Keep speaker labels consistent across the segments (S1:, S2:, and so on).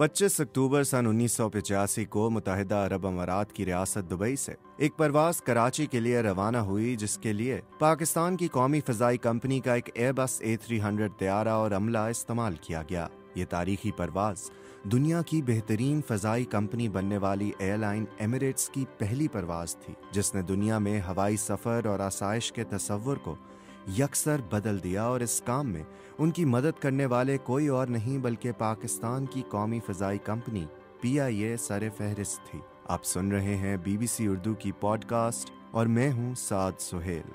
S1: 25 अक्टूबर सन 1985 को मुत्तहिदा अरब अमारात की रियासत दुबई से एक परवाज कराची के लिए रवाना हुई, जिसके लिए पाकिस्तान की कौमी फ़ज़ाई कंपनी का एक एयरबस A300 तैयारा और अमला इस्तेमाल किया गया। ये तारीखी परवाज दुनिया की बेहतरीन फ़ज़ाई कंपनी बनने वाली एयरलाइन एमिरेट्स की पहली परवाज थी, जिसने दुनिया में हवाई सफ़र और आसाइश के तसव्वुर को यकसर बदल दिया। और इस काम में उनकी मदद करने वाले कोई और नहीं बल्कि पाकिस्तान की कौमी फ़ज़ाई कंपनी PIA सर फहरिस्त थी। आप सुन रहे हैं BBC उर्दू की पॉडकास्ट और मैं हूं साद सुहेल।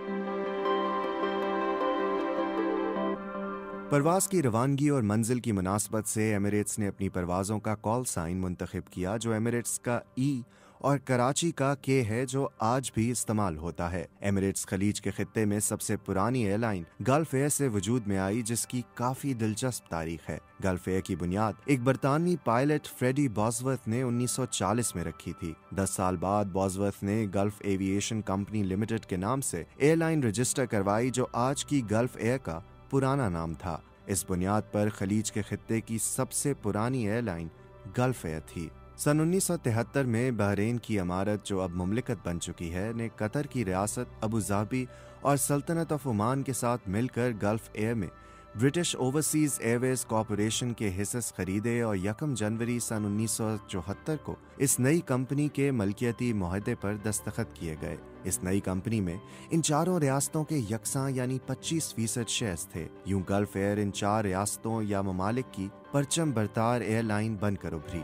S1: परवाज की रवानगी और मंजिल की मुनासबत से एमिरेट्स ने अपनी परवाज़ों का कॉल साइन मुंतखब किया, जो एमिरेट्स का E और कराची का K है, जो आज भी इस्तेमाल होता है। एमिरेट्स खलीज के खित्ते में सबसे पुरानी एयरलाइन गल्फ एयर से वजूद में आई, जिसकी काफी दिलचस्प तारीख है। गल्फ एयर की बुनियाद एक बरतानवी पायलट फ्रेडी बॉसवर्थ ने 1940 में रखी थी। 10 साल बाद बॉसवर्थ ने गल्फ एविएशन कंपनी लिमिटेड के नाम से एयरलाइन रजिस्टर करवाई, जो आज की गल्फ एयर का पुराना नाम था। इस बुनियाद पर खलीज के खित्ते की सबसे पुरानी एयरलाइन गल्फ एयर थी। सन 1973 में बहरीन की इमारत, जो अब मुमलिकत बन चुकी है, ने कतर की रियासत अबू धाबी और सल्तनत ऑफ ओमान के साथ मिलकर गल्फ एयर में ब्रिटिश ओवरसीज एयरवेज कॉरपोरेशन के हिस्से खरीदे और 1 जनवरी सन 1974 को इस नई कंपनी के मलकियती मुआहदे पर दस्तखत किए गए। इस नई कंपनी में इन चारों रियासतों के यकसां यानी 25% शेयर्स थे। यूं गल्फ एयर इन 4 रियासतों या ममालिक की परचम बरतार एयरलाइन बनकर उभरी।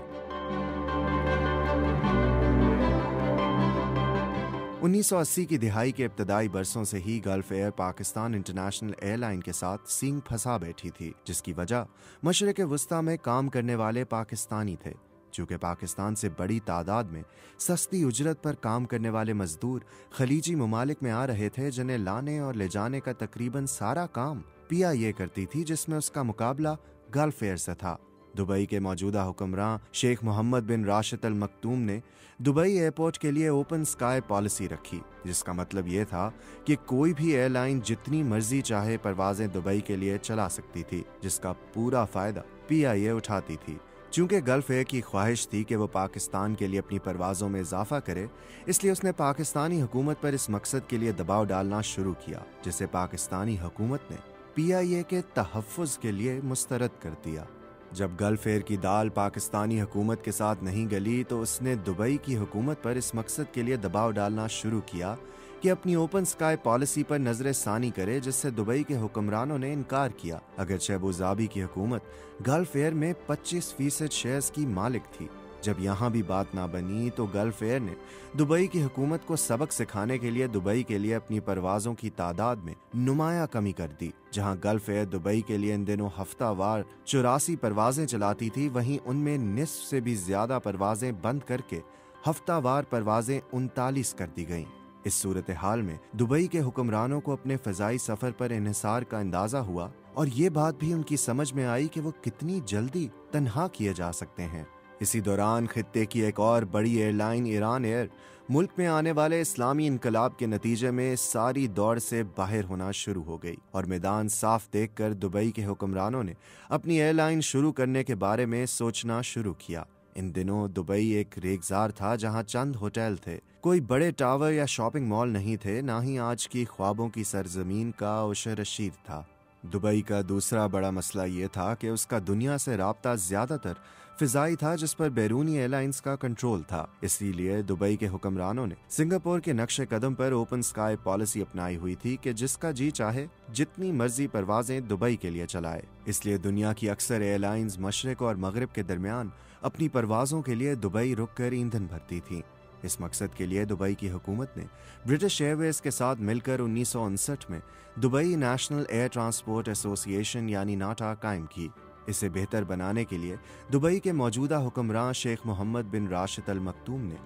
S1: 1980 की दिहाई के इब्तदाई बरसों से ही Gulf Air Pakistan International Airline के साथ सींग फंसा बैठी थी, जिसकी वजह मशरिक़ वुस्ता में काम करने वाले पाकिस्तानी थे। चूँकि पाकिस्तान से बड़ी तादाद में सस्ती उजरत पर काम करने वाले मजदूर खलीजी ममालिक में आ रहे थे, जिन्हें लाने और ले जाने का तकरीबन सारा काम PIA करती थी, जिसमें उसका मुकाबला गल्फ एयर से था। दुबई के मौजूदा हुक्मरान शेख मोहम्मद बिन राशिद अल मकतूम ने दुबई एयरपोर्ट के लिए ओपन स्काई पॉलिसी रखी, जिसका मतलब ये था कि कोई भी एयरलाइन जितनी मर्जी चाहे परवाजें दुबई के लिए चला सकती थी, जिसका पूरा फायदा PIA उठाती थी। चूंकि गल्फ एयर की ख्वाहिश थी कि वो पाकिस्तान के लिए अपनी परवाज़ों में इजाफा करे, इसलिए उसने पाकिस्तानी हुकूमत पर इस मकसद के लिए दबाव डालना शुरू किया, जिसे पाकिस्तानी हुकूमत ने PIA के तहफ़्फ़ुज़ के लिए मुस्तरद कर दिया। जब गल्फ एयर की दाल पाकिस्तानी हुकूमत के साथ नहीं गली, तो उसने दुबई की हुकूमत पर इस मकसद के लिए दबाव डालना शुरू किया कि अपनी ओपन स्काई पॉलिसी पर नजर सानी करे, जिससे दुबई के हुक्मरानों ने इनकार किया। अगरचे अबू धाबी की हुकूमत गल्फ एयर में 25% शेयर्स की मालिक थी। जब यहाँ भी बात ना बनी, तो गल्फ एयर ने दुबई की हुकूमत को सबक सिखाने के लिए दुबई के लिए अपनी परवाज़ों की तादाद में नुमाया कमी कर दी। जहाँ गल्फ एयर दुबई के लिए इन दिनों हफ्तावार 84 परवाजें चलाती थी, वहीं उनमें निस्फ से भी ज्यादा परवाजें बंद करके हफ्तावार परवाजें 39 कर दी गईं। इस सूरत हाल में दुबई के हुक्मरानों को अपने फ़ज़ाई सफ़र पर इन्हिसार का अंदाज़ा हुआ, और ये बात भी उनकी समझ में आई कि वो कितनी जल्दी तन्हा किए जा सकते हैं। इसी दौरान खित्ते की एक और बड़ी एयरलाइन ईरान एयर मुल्क में आने वाले इस्लामी इनकलाब के नतीजे में सारी दौड़ से बाहर होना शुरू हो गई, और मैदान साफ देखकर दुबई के हुक्मरानों ने अपनी एयरलाइन शुरू करने के बारे में सोचना शुरू किया। इन दिनों दुबई एक रेगजार था, जहां चंद होटल थे, कोई बड़े टावर या शॉपिंग मॉल नहीं थे, ना ही आज की ख्वाबों की सरजमीन का उशर रशीद था। दुबई का दूसरा बड़ा मसला ये था कि उसका दुनिया से राब्ता ज्यादातर फिजाई था, जिस पर बैरूनी एयरलाइंस का कंट्रोल था। इसीलिए दुबई के हुक्मरानों ने सिंगापुर के नक्शे कदम पर ओपन स्काई पॉलिसी अपनाई हुई थी कि जिसका जी चाहे जितनी मर्जी परवाजें दुबई के लिए चलाए। इसलिए दुनिया की अक्सर एयरलाइंस मशरिक और मगरिब के दरमियान अपनी परवाजों के लिए दुबई रुक कर ईंधन भरती थीं। इस मकसद के लिए दुबई की हुकूमत ने ब्रिटिश एयरवेज के साथ मिलकर 1959 में Dubai National Air Transport Association यानी नाटा कायम की। इसे बेहतर बनाने के लिए दुबई के मौजूदा हुक्मरान शेख मोहम्मद बिन राशिद अल मकतूम ने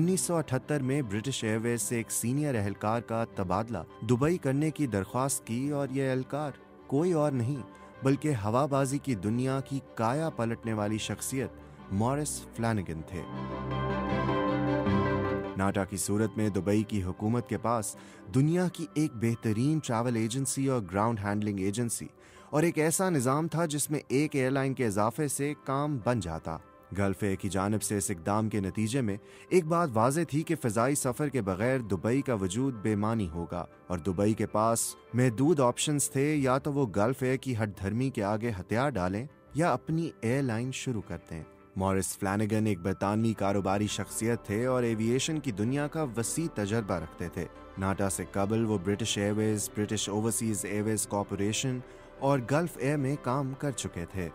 S1: 1978 में ब्रिटिश एयरवेज से एक सीनियर एहलकार का तबादला दुबई करने की दरख्वास्त की, और यह एहलकार कोई और नहीं बल्कि हवाबाजी की दुनिया की काया पलटने वाली शख्सियत मॉरिस फ्लैनेगन थे। नाटा की सूरत में दुबई की हुकूमत के पास दुनिया की एक बेहतरीन ट्रैवल एजेंसी और ग्राउंड हैंडलिंग एजेंसी और एक ऐसा निज़ाम था जिसमें एक एयरलाइन के इजाफे से काम बन जाता। गल्फ एयर की जानिब से इस इकदाम के नतीजे में एक बात वाज़ेह थी कि फ़ज़ाई सफ़र के बगैर दुबई का वजूद बेमानी होगा और दुबई के पास महदूद ऑप्शंस थे, या तो वो गल्फ एयर की हट धर्मी के आगे हथियार डालें या अपनी एयरलाइन शुरू कर दें। मॉरिस फ्लैनेगन एक बरतानवी कारोबारी शख्सियत थे और एविएशन की दुनिया का वसी तजर्बा रखते थे। नाटा से कबल वो British Airways, British Overseas Airways Corporation और गल्फ एयर में काम कर चुके थे।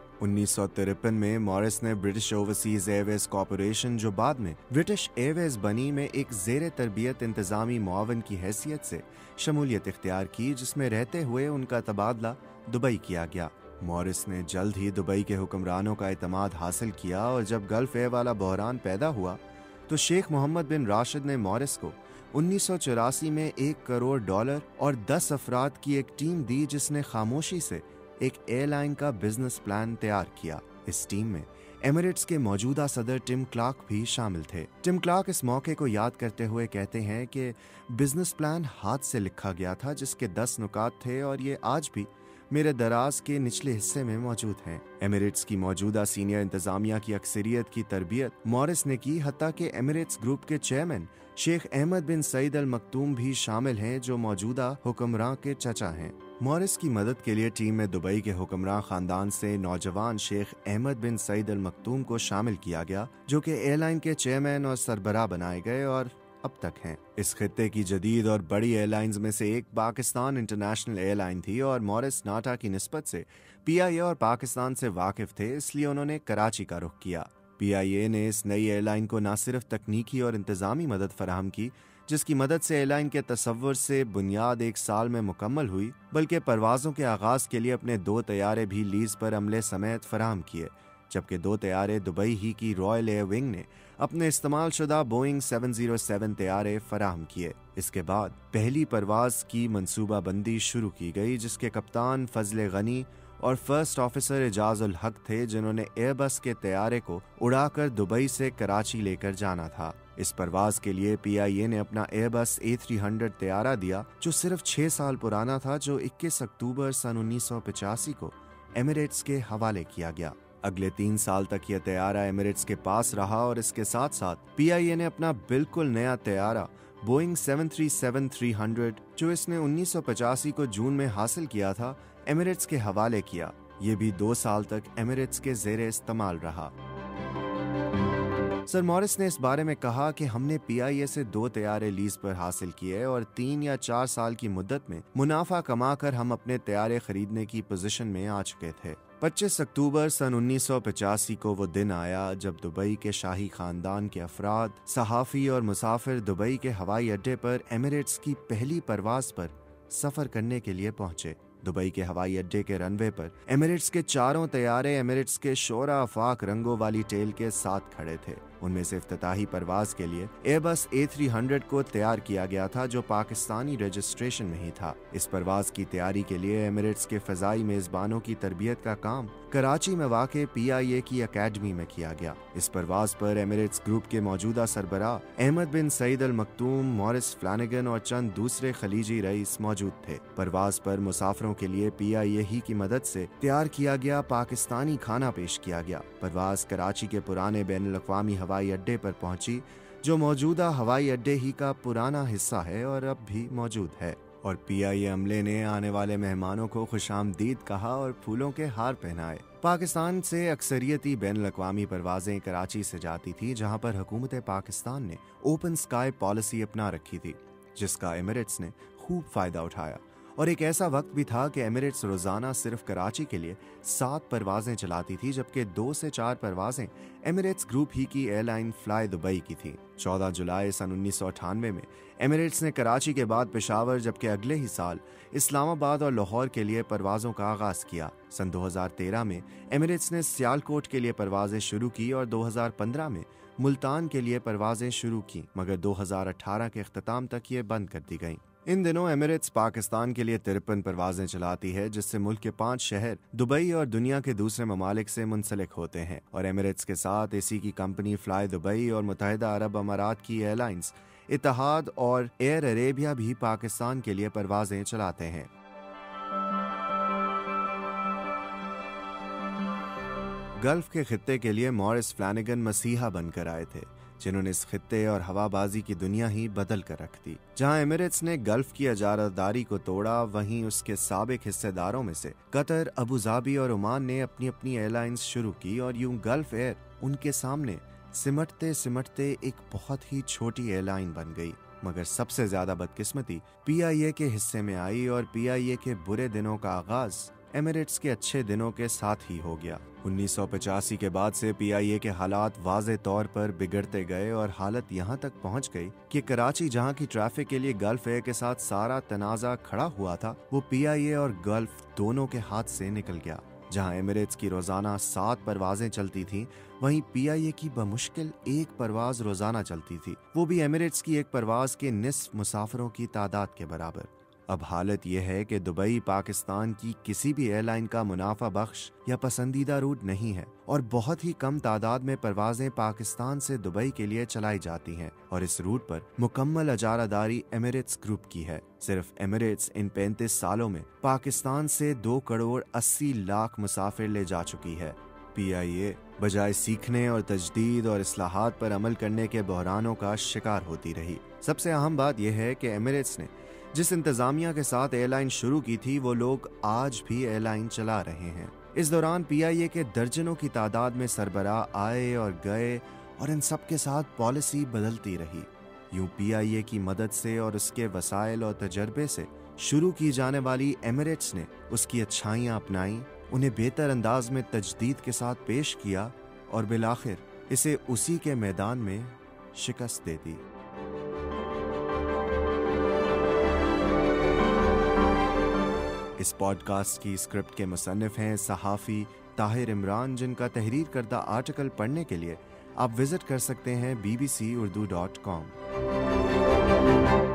S1: 1953 में मॉरिस ने ब्रिटिश ओवरसीज एयरवेज कॉरपोरेशन, जो बाद में ब्रिटिश एयरवेज बनी, में एक ज़ेर तरबियत इंतज़ामी मुआवन की हैसियत से शमूलियत इख्तियार की, जिसमें रहते हुए उनका तबादला दुबई किया गया। मॉरिस ने जल्द ही दुबई के हुक्मरानों का एतमाद हासिल किया और जब गल्फ एयर वाला बहरान पैदा हुआ तो शेख मोहम्मद बिन राशिद ने मॉरिस को 1984 में $1 करोड़ और 10 अफराद की एक टीम दी, जिसने खामोशी से एक एयरलाइन का बिजनेस प्लान तैयार किया। इस टीम में एमिरेट्स के मौजूदा सदर टिम क्लार्क भी शामिल थे। टिम क्लार्क इस मौके को याद करते हुए कहते हैं कि बिजनेस प्लान हाथ से लिखा गया था, जिसके 10 नुकात थे और ये आज भी मेरे दराज के निचले हिस्से में मौजूद हैं। एमिरेट्स की मौजूदा सीनियर इंतजामिया की अक्सरियत की तरबियत मॉरिस ने की, हत्ता कि एमिरेट्स ग्रुप के chairman Sheikh Ahmed bin Saeed Al Maktoum भी शामिल हैं, जो मौजूदा हुक्मरान के चचा हैं। मॉरिस की मदद के लिए टीम में दुबई के हुक्मरान खानदान से नौजवान Sheikh Ahmed bin Saeed Al मखतूम को शामिल किया गया, जो कि एयरलाइन के चेयरमैन और सरबराह बनाए गए और अब तक हैं। इस खित्ते की जदीद और बड़ी एयरलाइंस में से एक पाकिस्तान इंटरनेशनल एयरलाइन थी और मॉरिस नाटा की निस्बत से PIA और पाकिस्तान से वाकिफ थे, इसलिए उन्होंने कराची का रुख किया। PIA ने इस नई एयरलाइन को न सिर्फ तकनीकी और इंतजामी मदद फराहम की, जिसकी मदद से एयरलाइन के तसव्वुर से बुनियाद 1 साल में मुकम्मल हुई, बल्कि परवाज़ों के आगाज़ के लिए अपने 2 तैयारे भी लीज पर अमले समेत फराहम किए, जबकि 2 तैयारे दुबई ही की रॉयल एयर विंग ने अपने इस्तेमाल शुदा बोइंग 707 तैयारे फराहम किए। इसके बाद पहली परवाज की मंसूबाबंदी शुरू की गई, जिसके कप्तान फजले गनी और फर्स्ट ऑफिसर एजाज उल हक थे, जिन्होंने एयरबस के तैयारे को उड़ाकर दुबई से कराची लेकर जाना था। इस परवाज के लिए PIA ने अपना एयरबस A300 तैयारा दिया, जो सिर्फ 6 साल पुराना था, जो 21 अक्टूबर सन 1985 को एमिरेट्स के हवाले किया गया। अगले 3 साल तक यह तैयारा एमिरेट्स के पास रहा और इसके साथ साथ PIA ने अपना बिल्कुल नया तैयारा बोइंग 737-300, जो इसने 1985 को जून में हासिल किया था, एमिरेट्स के हवाले किया। ये भी 2 साल तक एमिरेट्स के ज़ेरे इस्तेमाल रहा। सर मॉरिस ने इस बारे में कहा कि हमने PIA से 2 तैयारे लीज पर हासिल किए और 3 या 4 साल की मुद्दत में मुनाफा कमाकर हम अपने तैयारे खरीदने की पोजीशन में आ चुके थे। 25 अक्टूबर सन 1985 को वो दिन आया जब दुबई के शाही खानदान के अफराद, सहाफ़ी और मुसाफिर दुबई के हवाई अड्डे पर एमिरेट्स की पहली परवाज पर सफ़र करने के लिए पहुंचे। दुबई के हवाई अड्डे के रनवे पर एमिरेट्स के 4 तैयारे एमिरेट्स के शोरा आफाक रंगों वाली टेल के साथ खड़े थे। उनमें से इफ्तिताही परवाज के लिए एयरबस A300 को तैयार किया गया था, जो पाकिस्तानी रजिस्ट्रेशन में ही था। इस परवाज की तैयारी के लिए एमिरेट्स के फ़ज़ाई मेज़बानों की तरबियत का काम कराची में वाक़े PIA की अकेडमी में किया गया। इस परवाज पर एमिरेट्स ग्रुप के मौजूदा सरबराह Ahmed bin Saeed Al Maktoum, Maurice Flanagan और चंद दूसरे खलीजी रईस मौजूद थे। परवाज पर मुसाफिरों के लिए PIA ही की मदद से तैयार किया गया पाकिस्तानी खाना पेश किया गया। परवाज कराची के पुराने बैनुल अक़वामी हवाई अड्डे पर पहुंची, जो मौजूदा हवाई अड्डे ही का पुराना हिस्सा है और अब भी मौजूद है। और PIA अमले ने आने वाले मेहमानों को खुशामदीद कहा और फूलों के हार पहनाए। पाकिस्तान से अक्सरियती बैनुल अक़वामी परवाजें कराची से जाती थी, जहां पर हुकूमत पाकिस्तान ने ओपन स्काई पॉलिसी अपना रखी थी, जिसका एमिरेट्स ने खूब फायदा उठाया। और एक ऐसा वक्त भी था कि एमिरेट्स रोजाना सिर्फ कराची के लिए 7 परवाजें चलाती थी, जबकि 2 से 4 परवाजें एमिरेट्स ग्रुप ही की एयरलाइन फ्लाई दुबई की थी। 14 जुलाई सन 1998 में एमिरेट्स ने कराची के बाद पेशावर, जबकि अगले ही साल इस्लामाबाद और लाहौर के लिए परवाजों का आगाज किया। सन 2013 में एमिरेट्स ने सियालकोट के लिए परवाजें शुरू की और 2015 में मुल्तान के लिए परवाजें शुरू की, मगर 2018 के इख्तिताम तक ये बंद कर दी गईं। इन दिनों एमिरेट्स पाकिस्तान के लिए 53 परवाजें चलाती है, जिससे मुल्क के 5 शहर दुबई और दुनिया के दूसरे ममालिक से मुंसलिक होते हैं। और एमिरेट्स के साथ इसी की कंपनी फ्लाई दुबई और मुत्तहिदा अरब अमारात की एयरलाइंस اتحاد اور ایئر عربیہ بھی پاکستان کے لیے پروازیں چلاتے ہیں۔ گلف کے خطے کے لیے مورس فلانگن مسیحا بن کر آئے تھے، جنہوں نے اس خطے اور ہوا بازی کی دنیا ہی بدل کر رکھ دی۔ جہاں ایمریٹس نے گلف کی اجارہ کو توڑا، وہیں اس کے سابق حصے داروں میں سے قطر، ابوظہبی اور عمان نے اپنی اپنی ایئر لائنز شروع کی، اور یوں گلف ایئر ان کے سامنے سمٹتے سمٹتے ایک بہت ہی چھوٹی ایئر لائن بن گئی۔ مگر سب سے زیادہ بدقسمتی پی آئی اے کے حصے میں آئی، اور پی آئی اے کے برے دنوں کا آغاز ایمریٹس کے اچھے دنوں کے ساتھ ہی ہو گیا۔ 1985 کے بعد سے پی آئی اے کے حالات واضح طور پر بگڑتے گئے، اور حالت یہاں تک پہنچ گئی کہ کراچی جہاں کی ٹریفک کے لیے گلف ایئر کے ساتھ سارا تنازع کھڑا ہوا تھا، وہ پی آئی اے اور گلف دونوں کے ہاتھ سے نکل گیا۔ جہاں ایمریٹس کی روزانہ 7 پروازیں چلتی تھیں، وہیں پی آئی اے کی بمشکل 1 پرواز روزانہ چلتی تھی، وہ بھی ایمریٹس کی ایک پرواز کے نصف مسافروں کی تعداد کے برابر۔ اب حالت یہ ہے کہ دبئی پاکستان کی کسی بھی ایئر لائن کا منافع بخش یا پسندیدہ روٹ نہیں ہے، اور بہت ہی کم تعداد میں پروازیں پاکستان سے دبئی کے لیے چلائی جاتی ہیں، اور اس روٹ پر مکمل اجارہ داری ایمریٹس گروپ کی ہے۔ صرف ایمریٹس ان 35 سالوں میں پاکستان سے 2 کروڑ 80 لاکھ مسافر لے جا چکی ہے۔ پی آئی اے بجائے سیکھنے اور تجدید اور اصلاحات پر عمل کرنے کے بحرانوں کا شکار ہوتی رہی۔ سب سے اہم بات یہ ہے کہ ایمریٹس نے جس انتظامیہ کے ساتھ ایئر لائن شروع کی تھی، وہ لوگ آج بھی ایئر لائن چلا رہے ہیں۔ اس دوران پی آئی اے کے درجنوں کی تعداد میں سربراہ آئے اور گئے، اور ان سب کے ساتھ پالیسی بدلتی رہی۔ یوں پی آئی اے کی مدد سے اور اس کے وسائل اور تجربے سے شروع کی جانے والی ایمریٹس نے اس کی اچھائیاں اپنائیں، انہیں بہتر انداز میں تجدید کے ساتھ پیش کیا، اور بالآخر اسے اسی کے میدان میں شکست دے دی۔ اس پوڈ کاسٹ کی اسکرپٹ کے مصنف ہیں صحافی طاہر عمران، جن کا تحریر کردہ آرٹیکل پڑھنے کے لیے آپ وزٹ کر سکتے ہیں bbcurdu.com۔